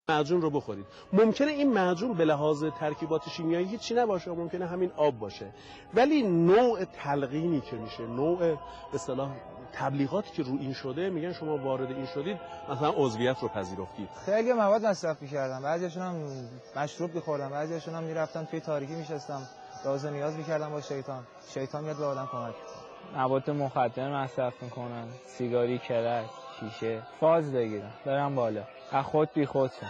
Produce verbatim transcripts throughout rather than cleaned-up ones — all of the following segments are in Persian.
معجون رو بخورید. ممکنه این معجون به لحاظ ترکیبات شیمیایی هیچی نباشه، ممکنه همین آب باشه، ولی نوع تلقینی که میشه، نوع به اصطلاح تبلیغاتی که رو این شده، میگن شما وارد این شدید مثلا عضویت رو پذیرفتید. خیلی مواد مصرف می‌کردم، بعضیاشون هم مشروب می‌خوردم، بعضیاشون هم میرفتم توی تاریکی میشستم، راز و نیاز می‌کردم با شیطان. شیطان میاد به آدم کمک. مواد مخدر مصرف میکنن، سیگاری، کرک، شیشه، فاز بگیرن، برن بالا، از خود بی خود شن.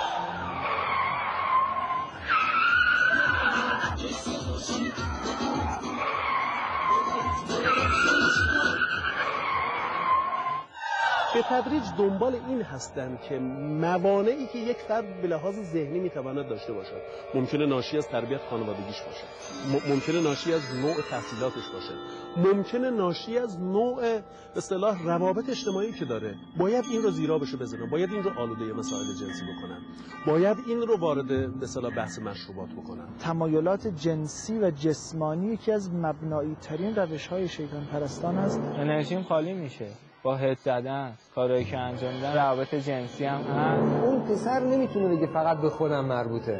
به تدریج دنبال این هستند که موانعی که یک فرد به لحاظ ذهنی میتواند داشته باشد، ممکنه ناشی از تربیت خانوادگیش باشه، م- ممکنه ناشی از نوع تحصیلاتش باشه، ممکنه ناشی از نوع به اصطلاح روابط اجتماعی که داره، باید این رو زیرا بشه بزنن، باید این رو آلوده مسائل جنسی بکنن، باید این رو وارد به اصطلاح بحث مشروبات بکنن. تمایلات جنسی و جسمانی یکی از مبنایی ترین روش‌های شیطان پرستان است. انرژیم خالی میشه با هد زدن، کارایی که انجام میدن، روابط جنسی هم هست. اون پسر نمیتونه بگه فقط به خودم مربوطه،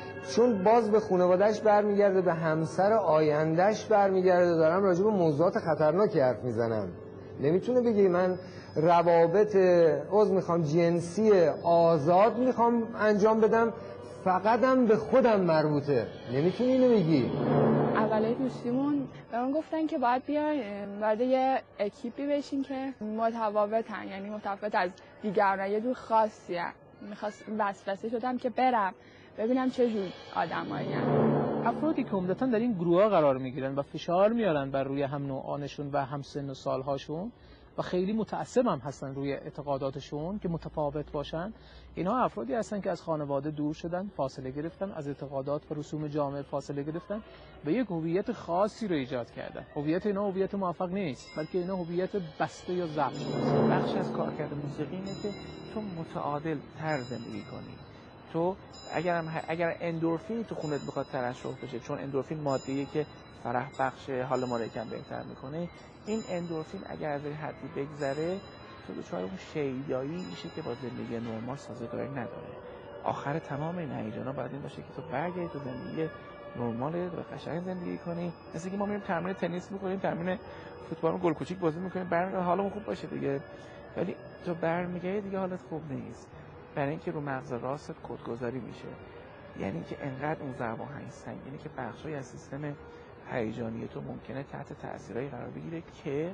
چون باز به خانواده‌اش برمیگرده، به همسر آینده‌اش برمیگرده. دارم راجع به موضوعات خطرناکی حرف میزنم. نمیتونه بگه من روابط عضو میخوام جنسی آزاد میخوام انجام بدم، فقط هم به خودم مربوطه. نمیتونی اینو بگی. اولای دوستیمون به من گفتن که باید بیای وارد یه اکیپی بشین که متفاوتن، یعنی متفاوت از دیگران، یه جور خاصیه. میخواست وسوسه شدم که برم ببینم چه جور آدمایی هستن. افرادی که عمدتاً در این گروه‌ها قرار میگیرن و فشار میارن بر روی هم نوعانشون و هم سن و سالهاشون و خیلی متعصب هم هستن روی اعتقاداتشون که متفاوت باشن، اینها افرادی هستن که از خانواده دور شدن، فاصله گرفتن، از اعتقادات و رسوم جامعه فاصله گرفتن و یک هویت خاصی رو ایجاد کردن. هویت اینا هویت موفق نیست، بلکه اینا هویت بسته یا ضعف شده. بخش از کارکرد موسیقی اینه که تو متعادل تر زندگی کنی. تو اگر هم اگر اندورفین تو خونت بخواد ترشح بشه، چون اندورفین ماده‌ایه که فرح بخش حال ما رو یکم بهتر میکنه، این اندورفین اگر از حدی بگذره تو دچار اون شیدایی میشه که با زندگی نرمال سازگاری نداره. آخر تمام این هیجانا باید این باشه که تو برگردی تو زندگی نرمال و قشنگ زندگی کنی. مثل که ما میریم تمرین تنیس میکنیم، تمرین فوتبال گل کوچیک بازی میکنیم، برمیگردیم حالمون خوب باشه دیگه، ولی تو برمیگردی دیگه حالت خوب نیست، برای اینکه رو مغز راست کدگذاری میشه. یعنی که انقدر اون ضربان های سنگینه که بخشی از سیستم هیجانی تو ممکنه تحت تأثیرای قرار بگیره که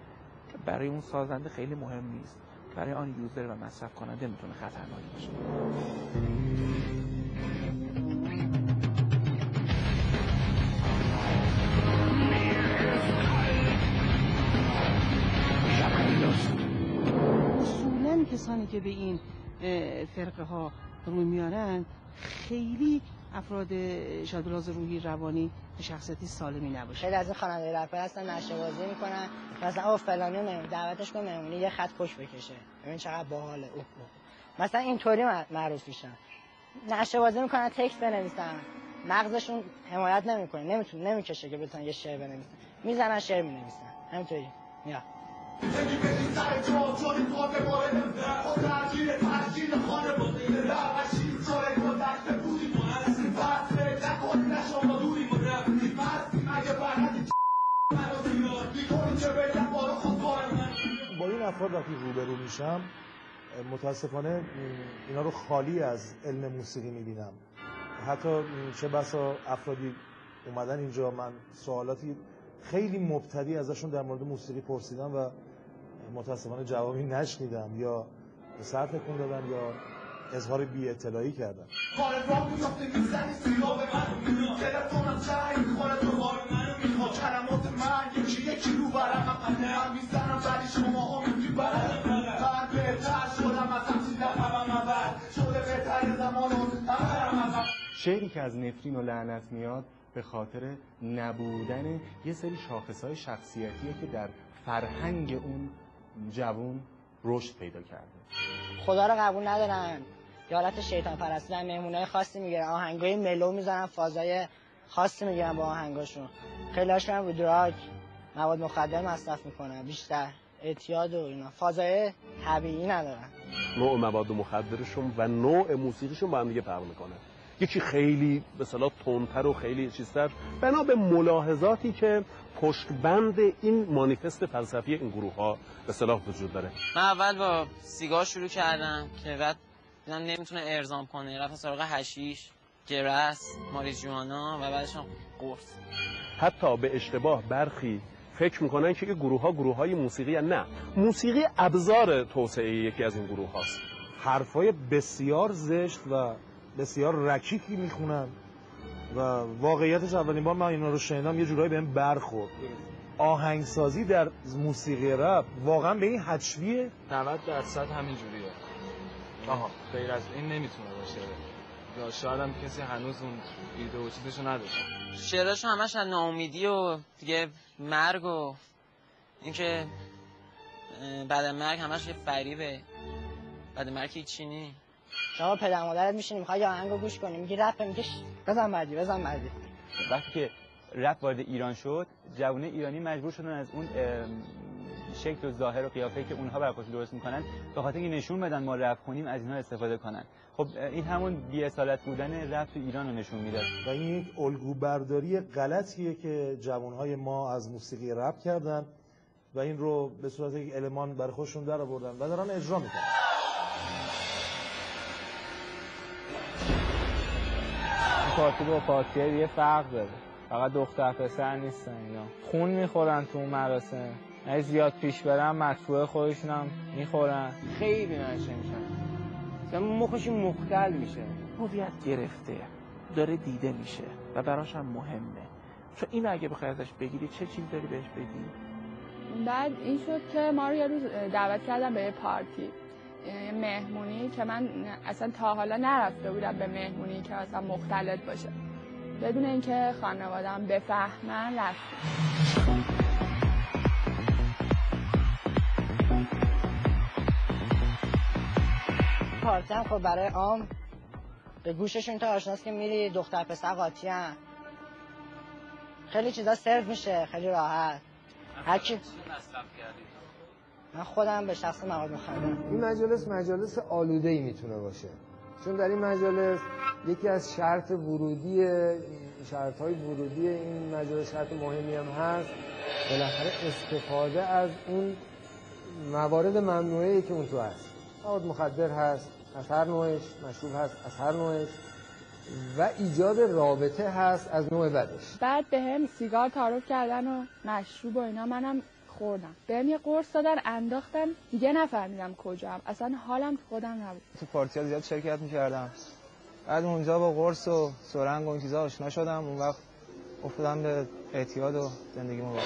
برای اون سازنده خیلی مهم نیست، برای آن یوزر و مصرف کننده میتونه خطرناک باشه. اصولاً کسانی که به این فرقه ها روی میارن خیلی افراد شاید به لحاظ روحی روانی شخصیتی سالمی نباشه. خیلی از این خواننده رپ هستن نشه بازی میکنن، مثلا او فلانی مهمون دعوتش کن مهمونی یه خط پشت بکشه، ببین چقدر باحاله. اوه اوه مثلا اینطوری معروف میشن، نشه بازی میکنن، تکست بنویسن، مغزشون حمایت نمیکنه، نمیتونه نمیکشه که بتونن یه شعر بنویسن، میزنن شعر مینویسن همینطوری. یا با این افراد وقتی روبرو میشم متاسفانه اینا رو خالی از علم موسیقی میبینم. حتی چه بسا افرادی اومدن اینجا من سوالاتی خیلی مبتدی ازشون در مورد موسیقی پرسیدم و متاسفانه جوابی نشنیدم، یا سر تکون دادن یا اظهار بی اطلاعی کردن. شعری که از نفرین و لعنت میاد به خاطر نبودن یه سری شاخصهای شخصیتیه که در فرهنگ اون جوون رشد پیدا کرده. خدا رو قبول ندارن، یه حالت شیطان پرستی دارن، مهمونای خاصی میگیرن، آهنگای ملو میزنن، فازای خاصی میگیرن با آهنگاشون. خیلی هاشون رو دراگ، مواد مخدر مصرف میکنن، بیشتر اعتیاد و اینا فضای طبیعی ندارن. نوع مواد مخدرشون و نوع موسیقیشون با هم دیگه فرق میکنه. یکی خیلی به اصطلاح تندتر و خیلی چیزتر بنا به ملاحظاتی که پشتبند این مانیفست فلسفی این گروه ها به اصطلاح وجود داره. من اول با سیگار شروع کردم که بعد دیدم نمیتونه ارضام کنه، رفتم سراغ حشیش، گرس، ماریجوانا و بعدش هم قرص. حتی به اشتباه برخی فکر میکنن که این گروه ها گروه های موسیقی هست. نه، موسیقی ابزار توسعه یکی از این گروه هاست. حرفای بسیار زشت و بسیار رکیکی میخونن و واقعیتش اولین بار من اینا رو شنیدم یه جورایی بهم برخورد. آهنگسازی در موسیقی رپ واقعا به این حجمیه؟ نود درصد همین جوریه. آها غیر از این نمیتونه باشه. یا شاید هم کسی هنوز اون ایده و چیزشو نداشته. شعراشو همش از ناامیدی و دیگه مرگ و اینکه بعد مرگ همش یه فریبه. بعد مرگ هیچی نی. شما پدر مادرت میشینی میخوای یه آهنگو گوش کنی میگی رپ میگی بزن بعدی بزن بعدی. وقتی که رپ وارد ایران شد جوانه ایرانی مجبور شدن از اون شکل و ظاهر و قیافه‌ای که اونها برای خودشون درست میکنن به خاطر اینکه نشون بدن ما رپ کنیم از اینها استفاده کنن. خب این همون بی‌اصالت بودن رپ تو ایران رو نشون میده و این یک الگوبرداری غلطیه که جوانهای ما از موسیقی رپ کردن و این رو به صورت یک المان برای خودشون در آوردن و دارن اجرا میکنن. پارتی با پارتی دیگه فرق داره، فقط دختر پسر نیستن اینا، خون میخورن تو اون مراسم، اگه زیاد پیش برن مدفوع خودشون هم میخورن. خیلی نشه میشن، مثلا مخش مختل میشه، هویت گرفته داره دیده میشه و براش هم مهمه، چون این اگه بخوای ازش بگیری چه چیز داری بهش بگی. بعد این شد که ما رو یه روز دعوت کردم به یه پارتی، مهمونی که من اصلا تا حالا نرفته بودم به مهمونی که اصلا مختلط باشه، بدون اینکه خانواده‌ام بفهمن رفتم. پارتی هم خب برای عام به گوششون تا آشناست که میری دختر پسر قاطی هم خیلی چیزا سرو میشه خیلی راحت. هر کی من خودم به شخص مواد مخدر. این مجالس مجالس آلوده‌ای میتونه باشه، چون در این مجالس یکی از شرط ورودی شرط‌های ورودی این مجالس شرط مهمی هم هست، بالاخره استفاده از اون موارد ممنوعه‌ای که اون تو هست. مواد مخدر هست از هر نوعش، مشروب هست از هر نوعش و ایجاد رابطه هست از نوع بدش. بعد به هم سیگار تعارف کردن و مشروب و اینا منم خوردم، بهم یه قرص دادن انداختن دیگه نفهمیدم کجام، اصلا حالم تو خودم نبود. تو پارتی‌ها زیاد شرکت می‌کردم، بعد اونجا با قرص و سرنگ و این چیزا آشنا شدم، اون وقت افتادم به اعتیاد و زندگی مبارک.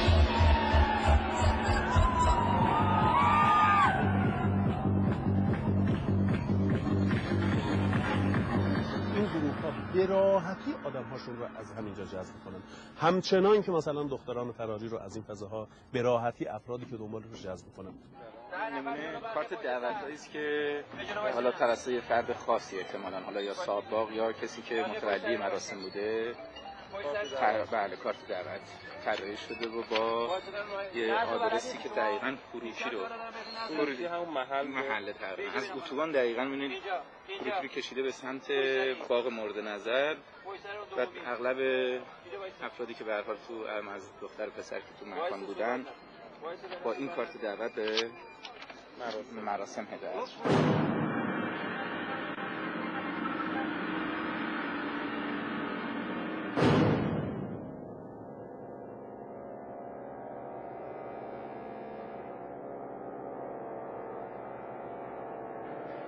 به راحتی آدم‌هاشون رو از همینجا جذب کنن، همچنان که مثلا دختران فراری رو از این فضاها به راحتی افرادی که دنبال رو جذب کنن. نمونه کارت دعوتایی است که حالا توسط یه فرد خاصی احتمالاً حالا یا سابق یا کسی که متولی مراسم بوده، بله کارت دعوت طراحی شده و با یه آدرسی که دقیقاً فروشی رو فروشی همون محل محله تقریبا از اتوبان دقیقاً می‌بینید فروشی کشیده به سمت باغ مورد نظر و اغلب افرادی که به هر حال تو از دختر و پسر که تو مکان بودن با این کارت دعوت به مراسم هدایت